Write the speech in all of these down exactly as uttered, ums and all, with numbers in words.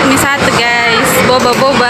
mie satu guys, boba-boba.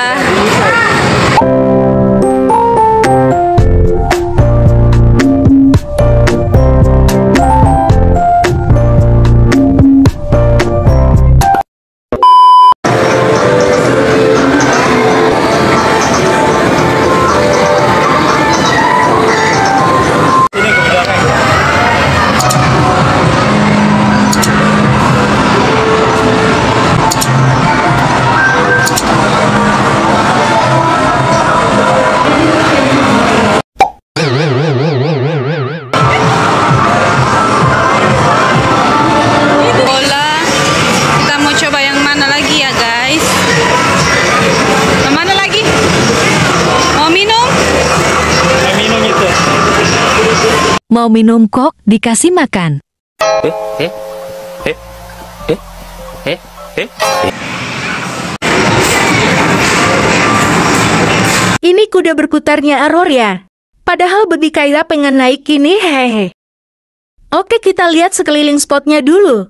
Mau minum kok, dikasih makan. Eh, eh, eh, eh, eh, eh, eh. Ini kuda berputarnya Aurora. Padahal baby Kyra pengen naik ini, hehe. Oke, kita lihat sekeliling spotnya dulu.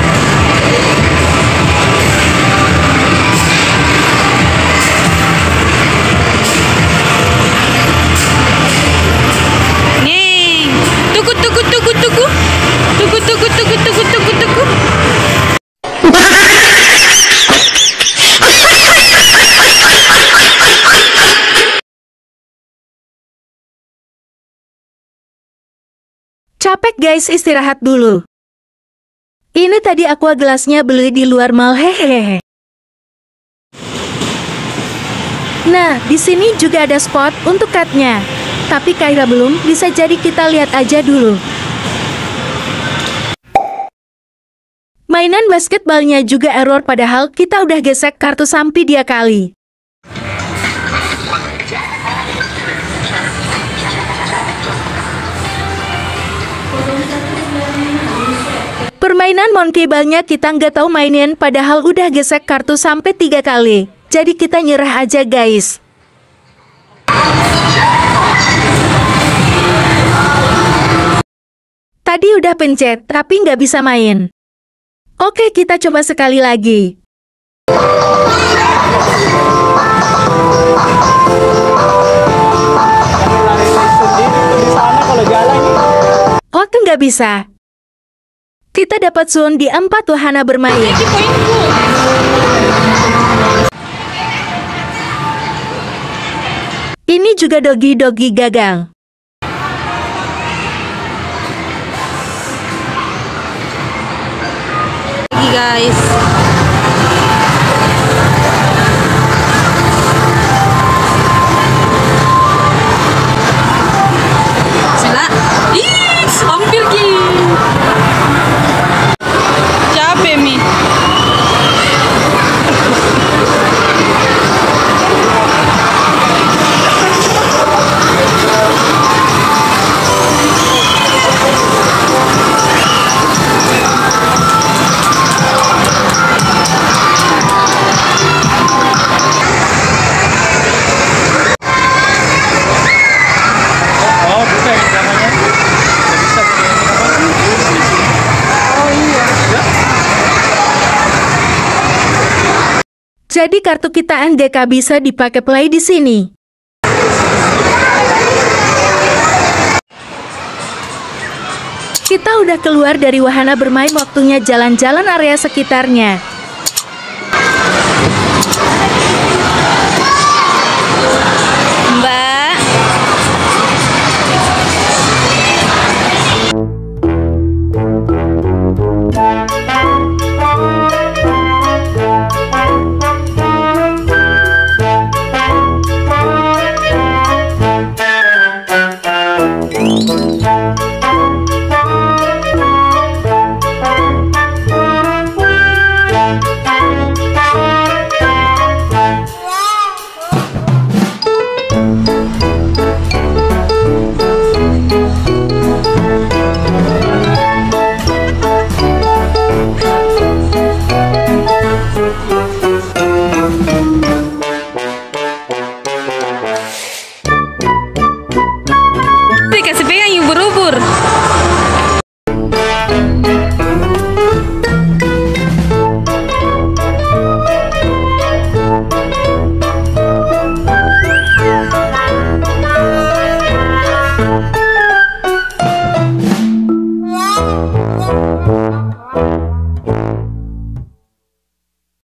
Tuku tuku tuku tuku tuku tuku tuku tuku tuku tuku. Capek guys, istirahat dulu. Ini tadi aqua gelasnya beli di luar mall, hehehe. Nah, di sini juga ada spot untuk katnya. Tapi Kyra belum, bisa jadi kita lihat aja dulu. Mainan basketbalnya juga error padahal kita udah gesek kartu sampai dia kali. Permainan monkey ball-nya kita nggak tahu mainin padahal udah gesek kartu sampai tiga kali. Jadi kita nyerah aja guys. Tadi udah pencet, tapi nggak bisa main. Oke, kita coba sekali lagi. Oke, nggak bisa. Kita dapat zone di empat wahana bermain. Ini juga dogi-dogi gagal. Guys, sila, ih, hampir gini. Capek mi. Jadi kartu kita N G K bisa dipakai play di sini. Kita udah keluar dari wahana bermain, waktunya jalan-jalan area sekitarnya.